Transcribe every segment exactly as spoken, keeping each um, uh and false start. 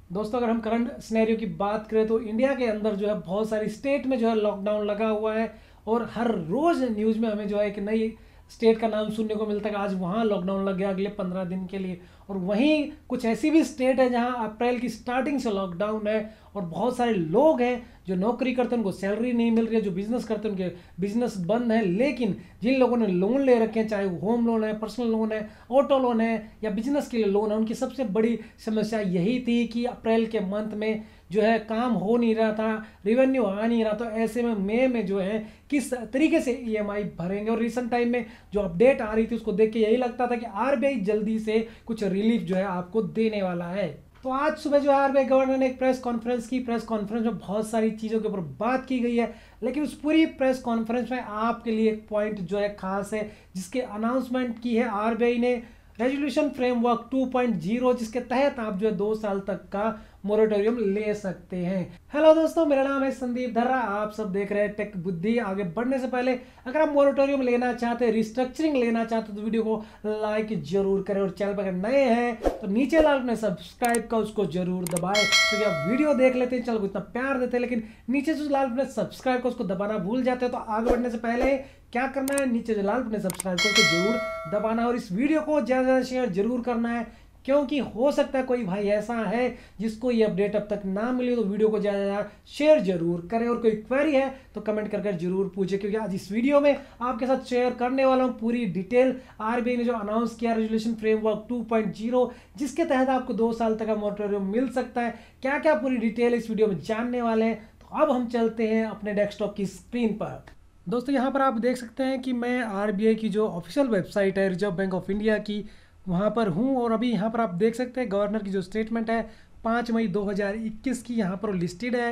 दोस्तों अगर हम करंट सिनेरियो की बात करें तो इंडिया के अंदर जो है बहुत सारी स्टेट में जो है लॉकडाउन लगा हुआ है। और हर रोज न्यूज में हमें जो है एक नई स्टेट का नाम सुनने को मिलता है कि आज वहाँ लॉकडाउन लग गया अगले पंद्रह दिन के लिए। और वहीं कुछ ऐसी भी स्टेट है जहाँ अप्रैल की स्टार्टिंग से लॉकडाउन है और बहुत सारे लोग हैं जो नौकरी करते हैं उनको सैलरी नहीं मिल रही है, जो बिजनेस करते हैं उनके बिजनेस बंद है। लेकिन जिन लोगों ने लोन ले रखे हैं, चाहे वो होम लोन है, पर्सनल लोन है, ऑटो लोन है या बिजनेस के लिए लोन है, उनकी सबसे बड़ी समस्या यही थी कि अप्रैल के मंथ में जो है काम हो नहीं रहा था, रेवेन्यू आ नहीं रहा। तो ऐसे में मई में जो है किस तरीके से ईएमआई भरेंगे। और रिसेंट टाइम में जो अपडेट आ रही थी उसको देख के यही लगता था कि आरबीआई जल्दी से कुछ रिलीफ जो है आपको देने वाला है। तो आज सुबह जो है आरबीआई गवर्नर ने एक प्रेस कॉन्फ्रेंस की। प्रेस कॉन्फ्रेंस में बहुत सारी चीज़ों के ऊपर बात की गई है, लेकिन उस पूरी प्रेस कॉन्फ्रेंस में आपके लिए एक पॉइंट जो है खास है, जिसके अनाउंसमेंट की है आरबीआई ने resolution framework two point zero, जिसके तहत आप जो है दो साल तक का मोरेटोरियम ले सकते हैं। हेलो दोस्तों, मेरा नाम है संदीप धर्रा, आप सब देख रहे हैं टेक बुद्धि। आगे बढ़ने से पहले अगर आप मोरेटोरियम लेना चाहते हैं, रिस्ट्रक्चरिंग लेना चाहते हैं, तो वीडियो को लाइक जरूर करें और चैनल पर अगर नए हैं तो नीचे लाल बटन सब्सक्राइब का उसको जरूर दबाएं। क्योंकि तो आप वीडियो देख लेते हैं, चैनल को इतना प्यार देते हैं, लेकिन नीचे जो लाल बटन सब्सक्राइब का उसको दबाना भूल जाते हैं। तो आगे बढ़ने से पहले क्या करना है, नीचे जो लाल बटन सब्सक्राइब को उसको जरूर दबाना और इस वीडियो को ज़्यादा ज़्यादा शेयर जरूर करना है, क्योंकि हो सकता है कोई भाई ऐसा है जिसको ये अपडेट अब तक ना मिली। तो वीडियो को ज़्यादा ज़्यादा शेयर जरूर करें और कोई क्वेरी है तो कमेंट करके जरूर पूछे, क्योंकि आज इस वीडियो में आपके साथ शेयर करने वाला हूँ पूरी डिटेल आरबीआई ने जो अनाउंस किया resolution framework two point zero, जिसके तहत आपको दो साल तक का मोरेटोरियम मिल सकता है। क्या क्या पूरी डिटेल इस वीडियो में जानने वाले हैं। तो अब हम चलते हैं अपने डेस्कटॉप की स्क्रीन पर। दोस्तों यहाँ पर आप देख सकते हैं कि मैं आरबीआई की जो ऑफिशियल वेबसाइट है रिजर्व बैंक ऑफ इंडिया की, वहाँ पर हूँ। और अभी यहाँ पर आप देख सकते हैं गवर्नर की जो स्टेटमेंट है पाँच मई दो हज़ार इक्कीस की यहाँ पर लिस्टेड है।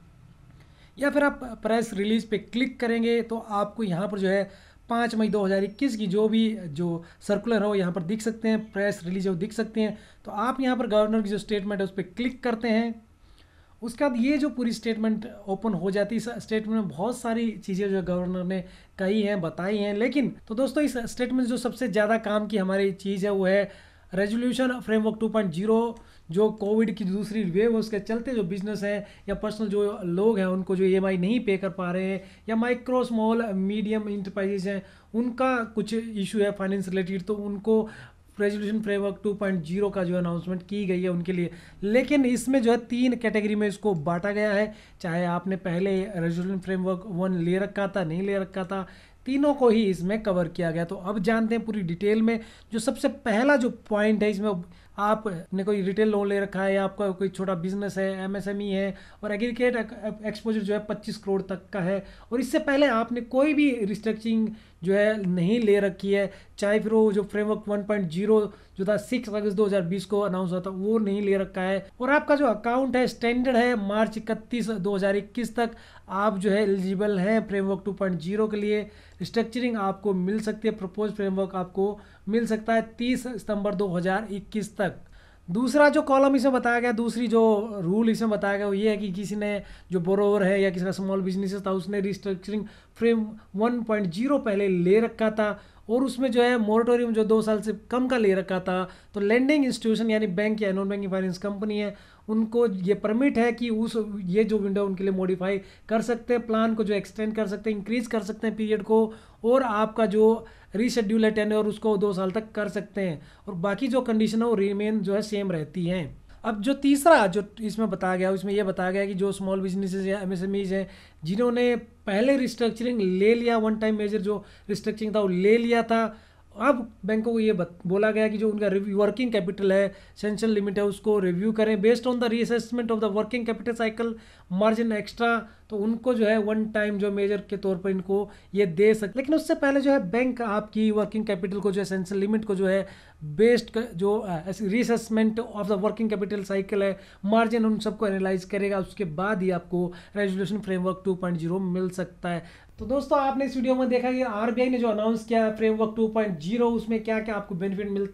या फिर आप प्रेस रिलीज पे क्लिक करेंगे तो आपको यहाँ पर जो है पाँच मई दो हज़ार इक्कीस की जो भी जो सर्कुलर हो यहाँ पर दिख सकते हैं, प्रेस रिलीज हो दिख सकते हैं। तो आप यहाँ पर गवर्नर की जो स्टेटमेंट है उस पर क्लिक करते हैं। उसके बाद ये जो पूरी स्टेटमेंट ओपन हो जाती है, इस स्टेटमेंट में बहुत सारी चीज़ें जो गवर्नर ने कही हैं, बताई हैं। लेकिन तो दोस्तों इस स्टेटमेंट जो सबसे ज़्यादा काम की हमारी चीज़ है वो है resolution framework two point zero. जो कोविड की दूसरी वेव उसके चलते जो बिजनेस है या पर्सनल जो लोग हैं उनको जो ईएमआई नहीं पे कर पा रहे हैं, या माइक्रो स्मॉल मीडियम इंटरप्राइजेज हैं उनका कुछ इशू है फाइनेंस रिलेटेड, तो उनको resolution framework two point zero का जो अनाउंसमेंट की गई है उनके लिए। लेकिन इसमें जो है तीन कैटेगरी में इसको बांटा गया है। चाहे आपने पहले रेजोल्यूशन फ्रेमवर्क वन ले रखा था, नहीं ले रखा था, तीनों को ही इसमें कवर किया गया। तो अब जानते हैं पूरी डिटेल में। जो सबसे पहला जो पॉइंट है इसमें, आपने कोई रिटेल लोन ले रखा है या आपका कोई छोटा बिजनेस है, एमएसएमई है और एग्रीगेट एक्सपोजर जो है पच्चीस करोड़ तक का है, और इससे पहले आपने कोई भी रिस्ट्रक्चरिंग जो है नहीं ले रखी है, चाहे फिर वो जो फ्रेमवर्क वन पॉइंट ज़ीरो जो था सिक्स अगस्त दो हज़ार बीस को अनाउंस हुआ था वो नहीं ले रखा है, और आपका जो अकाउंट है स्टैंडर्ड है मार्च इकतीस दो हज़ार इक्कीस तक, आप जो है एलिजिबल हैं फ्रेमवर्क टू पॉइंट ज़ीरो के लिए। रिस्ट्रक्चरिंग आपको मिल सकती है, प्रपोज फ्रेमवर्क आपको मिल सकता है तीस सितंबर दो हज़ार इक्कीस तक। दूसरा जो कॉलम इसमें बताया गया, दूसरी जो रूल इसमें बताया गया वो ये है कि किसी ने जो बोरोवर है या किसी का स्मॉल बिजनेस था उसने restructuring frame one point zero पहले ले रखा था और उसमें जो है मोरेटोरियम जो दो साल से कम का ले रखा था, तो लेंडिंग इंस्टीट्यूशन यानी बैंक या नॉन बैंकिंग फाइनेंस कंपनी है उनको ये परमिट है कि उस ये जो विंडो उनके लिए मॉडिफाई कर सकते हैं, प्लान को जो एक्सटेंड कर सकते हैं, इंक्रीज कर सकते हैं पीरियड को, और आपका जो रीशेड्यूल है टेन्योर उसको दो साल तक कर सकते हैं, और बाकी जो कंडीशन है वो रिमेन जो है सेम रहती हैं। अब जो तीसरा जो इसमें बताया गया उसमें यह बताया गया कि जो स्मॉल बिजनेसेस या एमएसएमईज हैं जिन्होंने पहले रिस्ट्रक्चरिंग ले लिया, वन टाइम मेजर जो रिस्ट्रक्चरिंग था वो ले लिया था, अब बैंकों को ये बोला गया कि जो उनका वर्किंग कैपिटल है, सेंशन लिमिट है, उसको रिव्यू करें based on the reassessment of the working capital cycle margin extra, तो उनको जो है वन टाइम जो मेजर के तौर पर इनको ये दे सकते। लेकिन उससे पहले जो है बैंक आपकी वर्किंग कैपिटल को जो है सेंशन लिमिट को जो है बेस्ड जो reassessment of the working capital cycle है, मार्जिन, उन सबको एनालाइज करेगा, उसके बाद ही आपको resolution framework two point zero मिल सकता है। तो दोस्तों आपने इस वीडियो में देखा कि आरबीआई ने जो अनाउंस किया फ्रेमवर्क टू पॉइंट ज़ीरो उसमें क्या क्या आपको बेनिफिट मिलते हैं,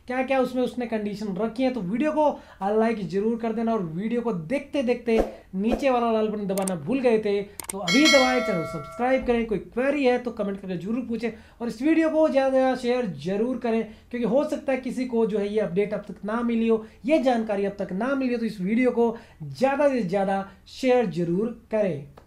क्या क्या उसमें उसने कंडीशन रखी है। तो वीडियो को लाइक जरूर कर देना, और वीडियो को देखते देखते नीचे वाला लाल बटन दबाना भूल गए थे तो अभी दबाएं, चैनल सब्सक्राइब करें। कोई क्वेरी है तो कमेंट करके जरूर पूछें, और इस वीडियो को ज़्यादा से ज़्यादा शेयर जरूर करें, क्योंकि हो सकता है किसी को जो है ये अपडेट अब तक ना मिली हो, ये जानकारी अब तक ना मिली हो। तो इस वीडियो को ज़्यादा से ज़्यादा शेयर जरूर करें।